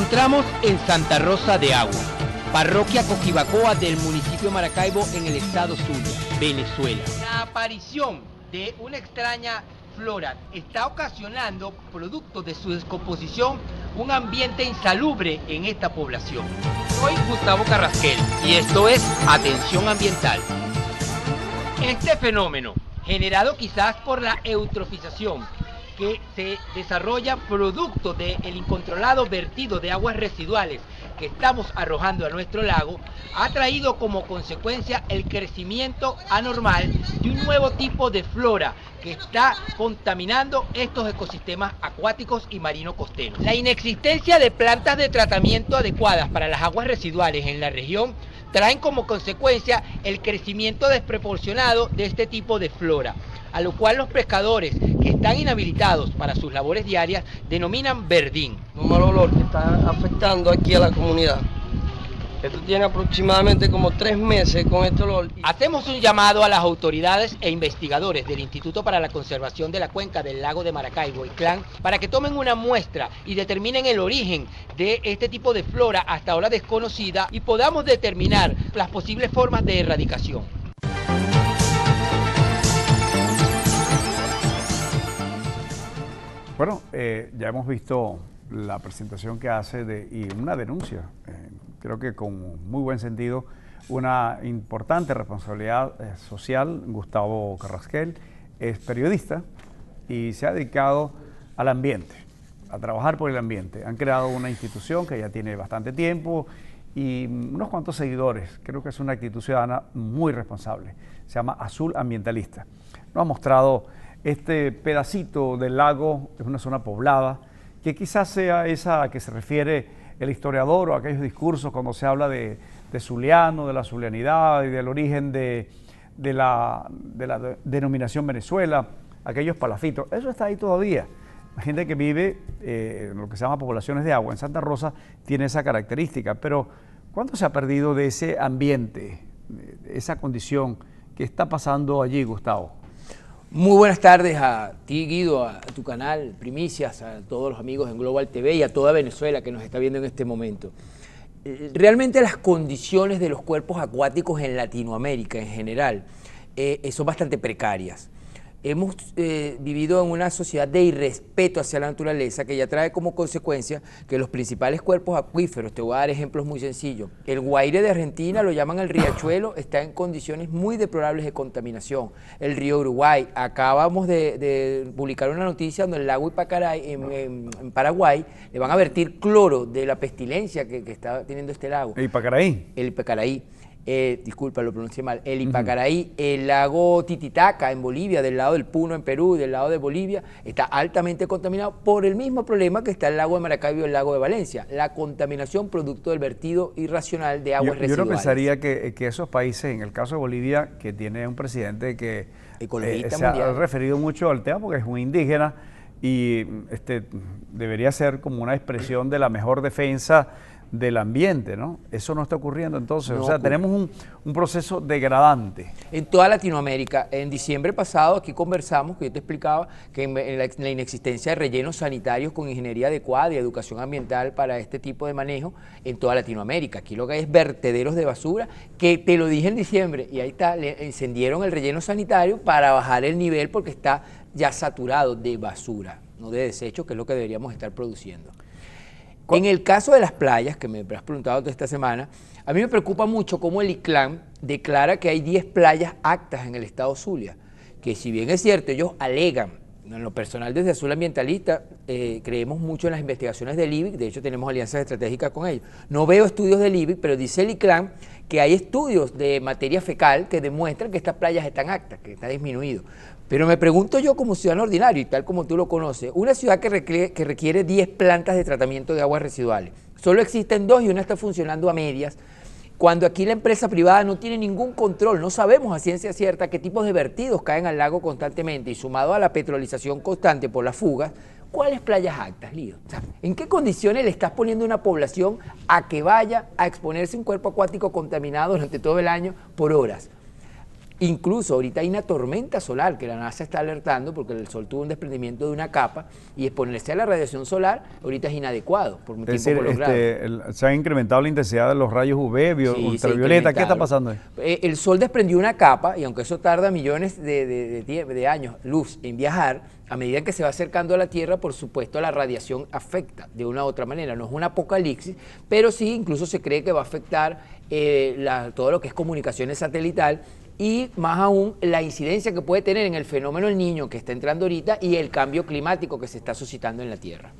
encontramos en Santa Rosa de Agua, parroquia Coquibacoa del municipio de Maracaibo en el estado Zulia, Venezuela. La aparición de una extraña flora está ocasionando, producto de su descomposición, un ambiente insalubre en esta población. Soy Gustavo Carrasquel y esto es Atención Ambiental. Este fenómeno, generado quizás por la eutrofización, que se desarrolla producto del incontrolado vertido de aguas residuales que estamos arrojando a nuestro lago, ha traído como consecuencia el crecimiento anormal de un nuevo tipo de flora que está contaminando estos ecosistemas acuáticos y marino costeros. La inexistencia de plantas de tratamiento adecuadas para las aguas residuales en la región traen como consecuencia el crecimiento desproporcionado de este tipo de flora, a lo cual los pescadores que están inhabilitados para sus labores diarias denominan verdín. Un mal olor que está afectando aquí a la comunidad. Esto tiene aproximadamente como 3 meses con este olor. Hacemos un llamado a las autoridades e investigadores del Instituto para la Conservación de la Cuenca del Lago de Maracaibo, ICLAN, para que tomen una muestra y determinen el origen de este tipo de flora hasta ahora desconocida y podamos determinar las posibles formas de erradicación. Bueno, ya hemos visto la presentación que hace y una denuncia, creo que con muy buen sentido, una importante responsabilidad social. Gustavo Carrasquel es periodista y se ha dedicado al ambiente, a trabajar por el ambiente. Han creado una institución que ya tiene bastante tiempo y unos cuantos seguidores. Creo que es una actitud ciudadana muy responsable. Se llama Azul Ambientalista. Nos ha mostrado este pedacito del lago, es una zona poblada, que quizás sea esa a que se refiere el historiador o aquellos discursos cuando se habla de zuliano, de la zulianidad y del origen de la denominación Venezuela, aquellos palafitos. Eso está ahí todavía. La gente que vive en lo que se llama poblaciones de agua en Santa Rosa tiene esa característica, pero ¿cuánto se ha perdido de ese ambiente, de esa condición que está pasando allí, Gustavo? Muy buenas tardes a ti, Guido, a tu canal Primicias, a todos los amigos en Global TV y a toda Venezuela que nos está viendo en este momento. Realmente las condiciones de los cuerpos acuáticos en Latinoamérica en general son bastante precarias. Hemos vivido en una sociedad de irrespeto hacia la naturaleza que ya trae como consecuencia que los principales cuerpos acuíferos, te voy a dar ejemplos muy sencillos, el Guaire de Argentina, lo llaman el riachuelo, está en condiciones muy deplorables de contaminación. El río Uruguay, acabamos de publicar una noticia donde el lago Ipacaraí en Paraguay le van a vertir cloro de la pestilencia que está teniendo este lago. ¿El Ipacaraí? El Ipacaraí. Disculpa, lo pronuncié mal, el Ipacaraí, el lago Titicaca en Bolivia, del lado del Puno en Perú, del lado de Bolivia, está altamente contaminado por el mismo problema que está el lago de Maracaibo y el lago de Valencia, la contaminación producto del vertido irracional de aguas residuales. Yo no pensaría que esos países, en el caso de Bolivia, que tiene un presidente que se ha referido mucho al tema porque es un indígena y debería ser como una expresión de la mejor defensa del ambiente, ¿no? Eso no está ocurriendo entonces, no, o sea, tenemos un proceso degradante. En toda Latinoamérica, en diciembre pasado aquí conversamos, que yo te explicaba que en la inexistencia de rellenos sanitarios con ingeniería adecuada y educación ambiental para este tipo de manejo en toda Latinoamérica. Aquí lo que hay es vertederos de basura, que te lo dije en diciembre, y ahí está, le encendieron el relleno sanitario para bajar el nivel porque está ya saturado de basura, no de desechos, que es lo que deberíamos estar produciendo. En el caso de las playas, que me has preguntado toda esta semana, a mí me preocupa mucho cómo el ICLAN declara que hay 10 playas aptas en el estado Zulia, que si bien es cierto, ellos alegan, en lo personal desde Azul Ambientalista, creemos mucho en las investigaciones del IBIC, de hecho tenemos alianzas estratégicas con ellos. No veo estudios del IBIC, pero dice el ICLAN que hay estudios de materia fecal que demuestran que estas playas están aptas, que está disminuido. Pero me pregunto yo como ciudadano ordinario, y tal como tú lo conoces, una ciudad que requiere 10 plantas de tratamiento de aguas residuales, solo existen 2 y una está funcionando a medias, cuando aquí la empresa privada no tiene ningún control, no sabemos a ciencia cierta qué tipos de vertidos caen al lago constantemente, y sumado a la petrolización constante por las fugas, ¿cuáles playas aptas, Lío? O sea, ¿en qué condiciones le estás poniendo a una población a que vaya a exponerse a un cuerpo acuático contaminado durante todo el año por horas? Incluso ahorita hay una tormenta solar que la NASA está alertando porque el Sol tuvo un desprendimiento de una capa y exponerse a la radiación solar ahorita es inadecuado por un tiempo prolongado. Se ha incrementado la intensidad de los rayos UV, ultravioleta. ¿Qué está pasando ahí? El Sol desprendió una capa y aunque eso tarda millones de años, luz, en viajar, a medida que se va acercando a la Tierra, por supuesto, la radiación afecta de una u otra manera. No es un apocalipsis, pero sí incluso se cree que va a afectar todo lo que es comunicaciones satelital y más aún la incidencia que puede tener en el fenómeno del Niño que está entrando ahorita y el cambio climático que se está suscitando en la Tierra.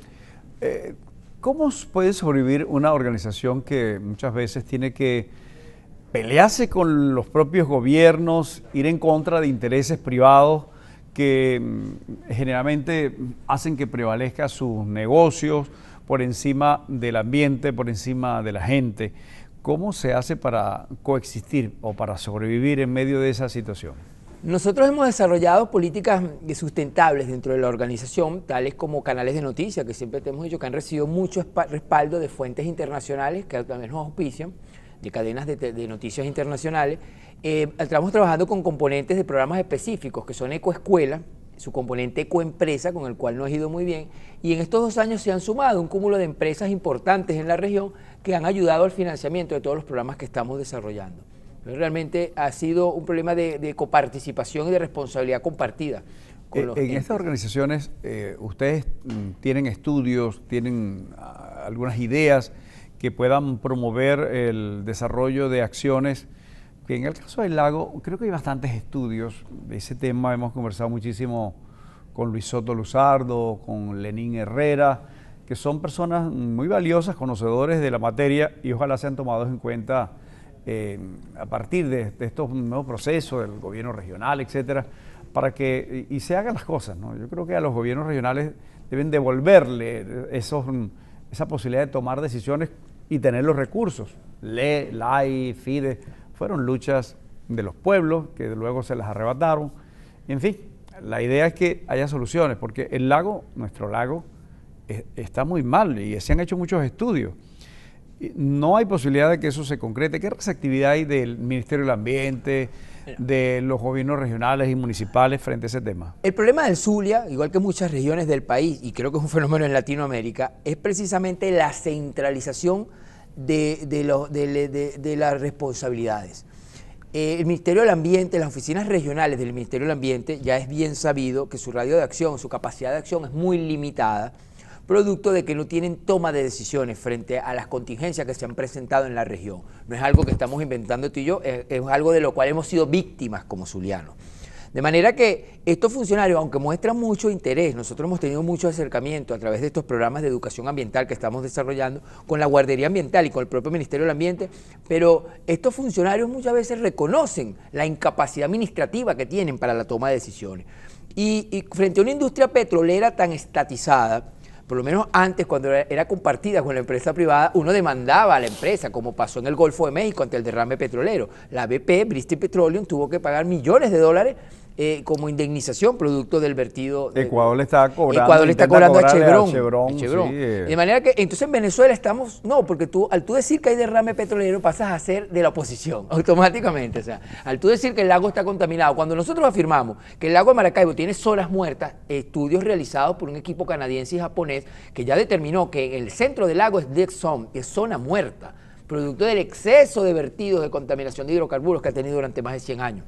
¿Cómo puede sobrevivir una organización que muchas veces tiene que pelearse con los propios gobiernos, ir en contra de intereses privados que generalmente hacen que prevalezca sus negocios por encima del ambiente, por encima de la gente? ¿Cómo se hace para coexistir o para sobrevivir en medio de esa situación? Nosotros hemos desarrollado políticas sustentables dentro de la organización, tales como canales de noticias, que siempre te hemos dicho que han recibido mucho respaldo de fuentes internacionales que también nos auspician, de cadenas de noticias internacionales. Estamos trabajando con componentes de programas específicos, que son ecoescuelas, su componente ecoempresa, con el cual nos ha ido muy bien, y en estos 2 años se han sumado un cúmulo de empresas importantes en la región que han ayudado al financiamiento de todos los programas que estamos desarrollando. Pero realmente ha sido un problema de coparticipación y de responsabilidad compartida. En estas organizaciones, ustedes tienen estudios, tienen algunas ideas que puedan promover el desarrollo de acciones. En el caso del lago, creo que hay bastantes estudios de ese tema. Hemos conversado muchísimo con Luis Soto Luzardo, con Lenín Herrera, que son personas muy valiosas, conocedores de la materia y ojalá sean tomados en cuenta a partir de estos nuevos procesos del gobierno regional, etcétera, para que se hagan las cosas, ¿no? Yo creo que a los gobiernos regionales deben devolverle esa posibilidad de tomar decisiones y tener los recursos. LAI, FIDE, fueron luchas de los pueblos que luego se las arrebataron. En fin, la idea es que haya soluciones, porque el lago, nuestro lago, está muy mal y se han hecho muchos estudios. No hay posibilidad de que eso se concrete. ¿Qué reactividad hay del Ministerio del Ambiente, de los gobiernos regionales y municipales frente a ese tema? El problema del Zulia, igual que muchas regiones del país, y creo que es un fenómeno en Latinoamérica, es precisamente la centralización de las responsabilidades. El Ministerio del Ambiente, las oficinas regionales del Ministerio del Ambiente, ya es bien sabido que su radio de acción, su capacidad de acción es muy limitada, producto de que no tienen toma de decisiones frente a las contingencias que se han presentado en la región. No es algo que estamos inventando tú y yo, es algo de lo cual hemos sido víctimas como zulianos. De manera que estos funcionarios, aunque muestran mucho interés, nosotros hemos tenido mucho acercamiento a través de estos programas de educación ambiental que estamos desarrollando con la Guardería Ambiental y con el propio Ministerio del Ambiente, pero estos funcionarios muchas veces reconocen la incapacidad administrativa que tienen para la toma de decisiones. Y frente a una industria petrolera tan estatizada, por lo menos antes, cuando era compartida con la empresa privada, uno demandaba a la empresa, como pasó en el Golfo de México ante el derrame petrolero. La BP, Bristol Petroleum, tuvo que pagar millones de dólares como indemnización producto del vertido. Ecuador le está cobrando. Ecuador le está cobrando a Chevron. Sí. De manera que entonces en Venezuela estamos, no, porque al tú decir que hay derrame petrolero pasas a ser de la oposición automáticamente. O sea, al tú decir que el lago está contaminado, cuando nosotros afirmamos que el lago de Maracaibo tiene zonas muertas, estudios realizados por un equipo canadiense y japonés que ya determinó que el centro del lago es dead zone, es zona muerta, producto del exceso de vertidos de contaminación de hidrocarburos que ha tenido durante más de 100 años.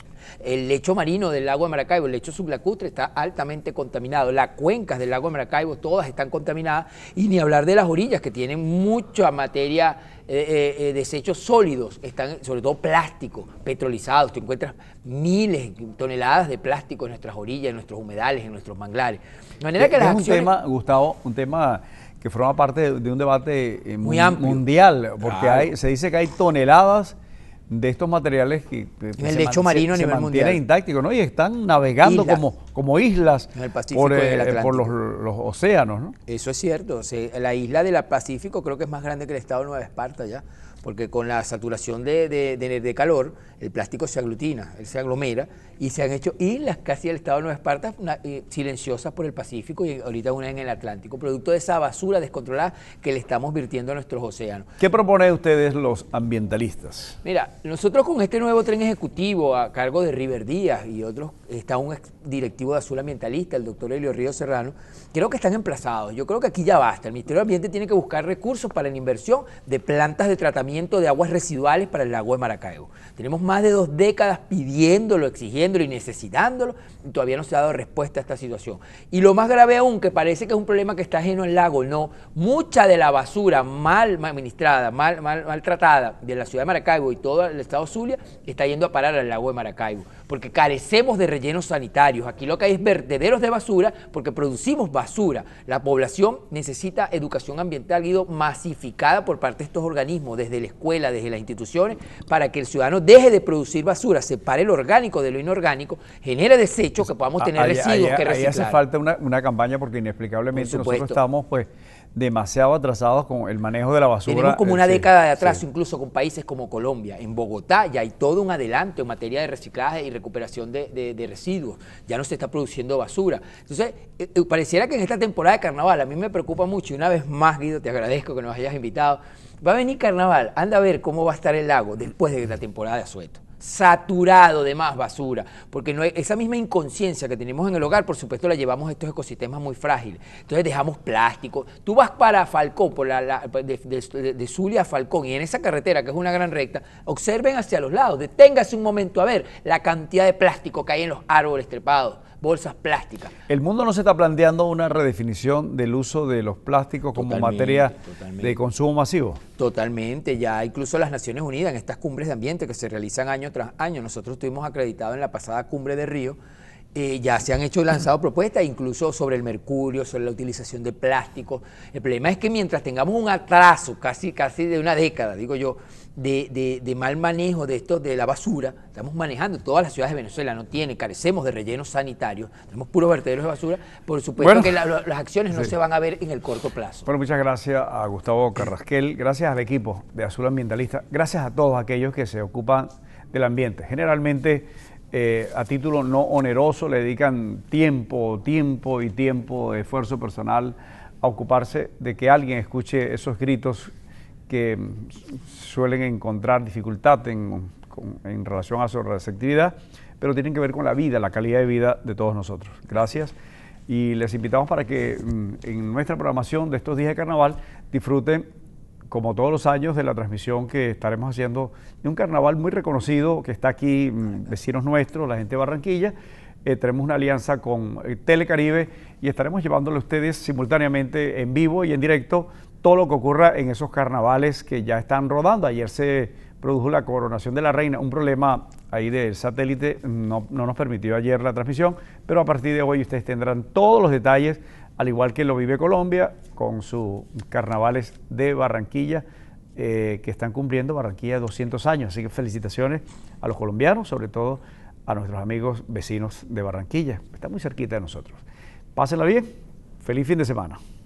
El lecho marino del lago de Maracaibo, el lecho sublacustre, está altamente contaminado. Las cuencas del lago de Maracaibo todas están contaminadas y ni hablar de las orillas que tienen mucha materia, desechos sólidos, están sobre todo plásticos, petrolizados. Tú encuentras miles de toneladas de plástico en nuestras orillas, en nuestros humedales, en nuestros manglares. De manera que las acciones... un tema, Gustavo, un tema que forma parte de un debate muy amplio, mundial, porque claro, se dice que hay toneladas de estos materiales que en el lecho marino a nivel mundial intactos, ¿no? Y están navegando como islas en el Pacífico por los océanos, ¿no? Eso es cierto. La isla del Pacífico creo que es más grande que el estado de Nueva Esparta ya, porque con la saturación de calor, el plástico se aglutina, él se aglomera, y se han hecho islas casi del estado de Nueva Esparta, silenciosas por el Pacífico y ahorita una en el Atlántico, producto de esa basura descontrolada que le estamos virtiendo a nuestros océanos. ¿Qué proponen ustedes los ambientalistas? Mira, nosotros con este nuevo tren ejecutivo a cargo de River Díaz y otros, está un ex directivo de Azul Ambientalista, el doctor Helio Río Serrano, creo que están emplazados. Yo creo que aquí ya basta. El Ministerio de Ambiente tiene que buscar recursos para la inversión de plantas de tratamiento de aguas residuales para el lago de Maracaibo. Tenemos más de 2 décadas pidiéndolo, exigiéndolo y necesitándolo, y todavía no se ha dado respuesta a esta situación. Y lo más grave aún, que parece que es un problema que está ajeno al lago, no. Mucha de la basura mal administrada, mal tratada de la ciudad de Maracaibo y todo el estado Zulia está yendo a parar al lago de Maracaibo, porque carecemos de rellenos sanitarios. Aquí lo que hay es vertederos de basura porque producimos basura. La población necesita educación ambiental, Guido, masificada por parte de estos organismos, desde la escuela, desde las instituciones, para que el ciudadano deje de producir basura, separe lo orgánico de lo inorgánico, genere desechos, que podamos tener residuos que reciclar. Ahí hace falta una campaña porque inexplicablemente nosotros estamos pues demasiado atrasados con el manejo de la basura. Tenemos como una década de atraso, incluso con países como Colombia. En Bogotá ya hay todo un adelanto en materia de reciclaje y recuperación de residuos. Ya no se está produciendo basura. Entonces, pareciera que en esta temporada de carnaval, a mí me preocupa mucho, y una vez más, Guido, te agradezco que nos hayas invitado. Va a venir carnaval, anda a ver cómo va a estar el lago después de la temporada de asueto. Saturado de más basura, porque no hay, esa misma inconsciencia que tenemos en el hogar, por supuesto la llevamos a estos ecosistemas muy frágiles. Entonces dejamos plástico. Tú vas para Falcón, por de Zulia a Falcón, y en esa carretera, que es una gran recta, observen hacia los lados, deténgase un momento a ver la cantidad de plástico que hay en los árboles trepados, bolsas plásticas. ¿El mundo no se está planteando una redefinición del uso de los plásticos como materia de consumo masivo? Totalmente, ya incluso las Naciones Unidas en estas cumbres de ambiente que se realizan año tras año, nosotros estuvimos acreditados en la pasada cumbre de Río, ya se han lanzado propuestas incluso sobre el mercurio, sobre la utilización de plástico. El problema es que mientras tengamos un atraso casi de una década, digo yo, de mal manejo de la basura, estamos manejando, todas las ciudades de Venezuela carecemos de rellenos sanitarios, tenemos puros vertederos de basura, por supuesto que las acciones no se van a ver en el corto plazo. Bueno, muchas gracias a Gustavo Carrasquel, gracias al equipo de Azul Ambientalista, gracias a todos aquellos que se ocupan del ambiente. Generalmente, a título no oneroso, le dedican tiempo, esfuerzo personal a ocuparse de que alguien escuche esos gritos que suelen encontrar dificultad en relación a su receptividad, pero tienen que ver con la vida, la calidad de vida de todos nosotros. Gracias. Y les invitamos para que en nuestra programación de estos días de carnaval disfruten, como todos los años, de la transmisión que estaremos haciendo de un carnaval muy reconocido que está aquí, vecinos nuestros, la gente de Barranquilla. Tenemos una alianza con Telecaribe y estaremos llevándole a ustedes simultáneamente en vivo y en directo todo lo que ocurra en esos carnavales que ya están rodando. Ayer se produjo la coronación de la reina, un problema ahí del satélite no nos permitió ayer la transmisión, pero a partir de hoy ustedes tendrán todos los detalles, al igual que lo vive Colombia, con sus carnavales de Barranquilla, que están cumpliendo Barranquilla 200 años. Así que felicitaciones a los colombianos, sobre todo a nuestros amigos vecinos de Barranquilla. Está muy cerquita de nosotros. Pásenla bien. Feliz fin de semana.